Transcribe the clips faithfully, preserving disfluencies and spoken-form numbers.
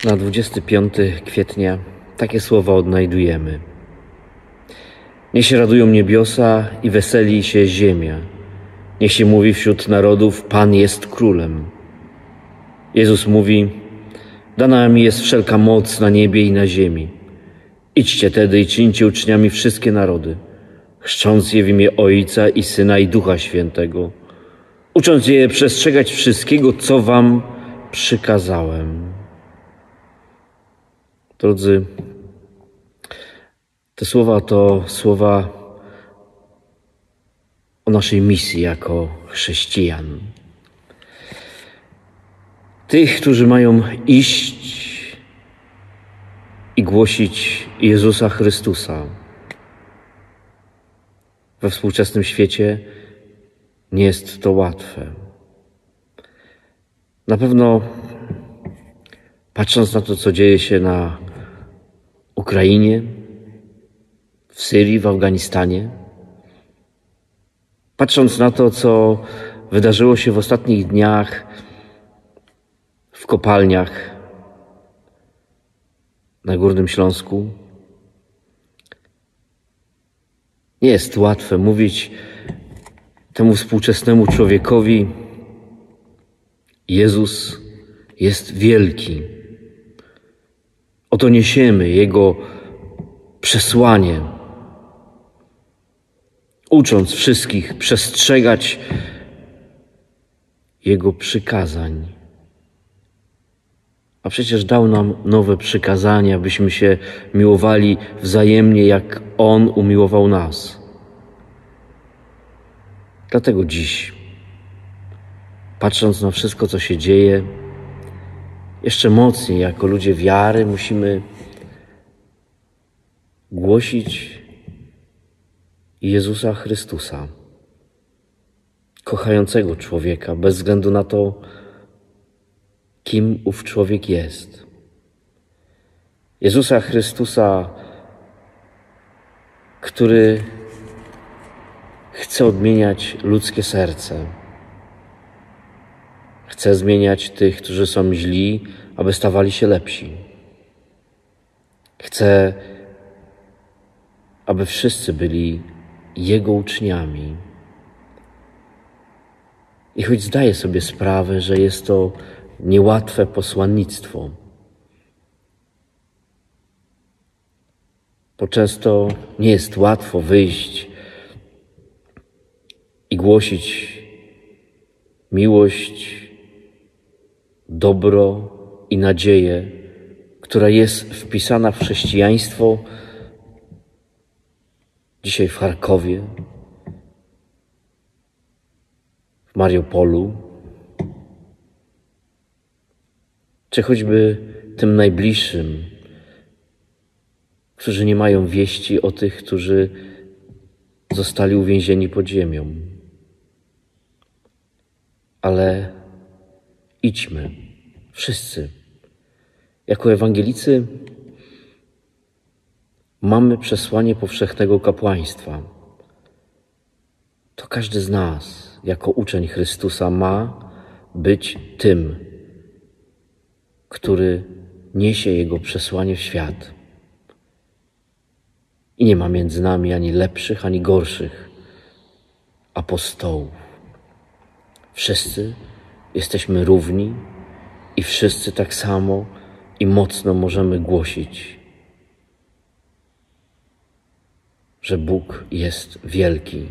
na dwudziestego piątego kwietnia takie słowa odnajdujemy. Niech się radują niebiosa i weseli się ziemia. Niech się mówi wśród narodów, Pan jest królem. Jezus mówi, dana mi jest wszelka moc na niebie i na ziemi. Idźcie tedy i czyńcie uczniami wszystkie narody, chrzcząc je w imię Ojca i Syna i Ducha Świętego, ucząc je przestrzegać wszystkiego, co wam przykazałem. Drodzy, te słowa to słowa o naszej misji jako chrześcijan. Tych, którzy mają iść i głosić Jezusa Chrystusa. We współczesnym świecie nie jest to łatwe. Na pewno, patrząc na to, co dzieje się na Ukrainie, w Syrii, w Afganistanie, patrząc na to, co wydarzyło się w ostatnich dniach w kopalniach na Górnym Śląsku, nie jest łatwe mówić temu współczesnemu człowiekowi: Jezus jest wielki. Oto niesiemy Jego przesłanie, ucząc wszystkich przestrzegać Jego przykazań. A przecież dał nam nowe przykazania, byśmy się miłowali wzajemnie, jak On umiłował nas. Dlatego dziś, patrząc na wszystko, co się dzieje, jeszcze mocniej jako ludzie wiary musimy głosić Jezusa Chrystusa, kochającego człowieka, bez względu na to, kim ów człowiek jest. Jezusa Chrystusa, który chce odmieniać ludzkie serce. Chce zmieniać tych, którzy są źli, aby stawali się lepsi. Chce, aby wszyscy byli Jego uczniami. I choć zdaję sobie sprawę, że jest to niełatwe posłannictwo, bo często nie jest łatwo wyjść i głosić miłość, dobro i nadzieję, która jest wpisana w chrześcijaństwo dzisiaj w Charkowie, w Mariupolu, czy choćby tym najbliższym, którzy nie mają wieści o tych, którzy zostali uwięzieni pod ziemią. Ale idźmy, wszyscy. Jako ewangelicy mamy przesłanie powszechnego kapłaństwa. To każdy z nas, jako uczeń Chrystusa, ma być tym, który niesie Jego przesłanie w świat. I nie ma między nami ani lepszych, ani gorszych apostołów. Wszyscy jesteśmy równi i wszyscy tak samo i mocno możemy głosić, że Bóg jest wielki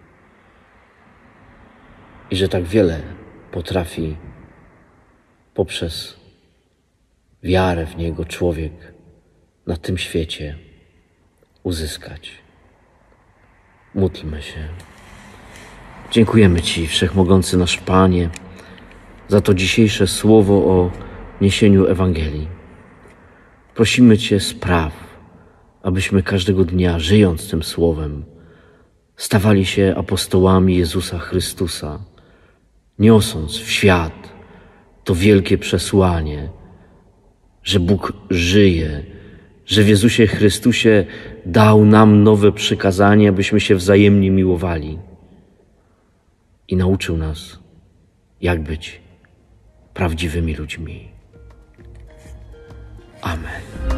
i że tak wiele potrafi poprzez wiarę w Niego człowiek na tym świecie uzyskać. Módlmy się. Dziękujemy Ci, Wszechmogący nasz Panie, za to dzisiejsze słowo o niesieniu Ewangelii. Prosimy Cię, spraw, abyśmy każdego dnia, żyjąc tym słowem, stawali się apostołami Jezusa Chrystusa, niosąc w świat to wielkie przesłanie, że Bóg żyje, że w Jezusie Chrystusie dał nam nowe przykazanie, abyśmy się wzajemnie miłowali. I nauczył nas, jak być prawdziwymi ludźmi. Amen.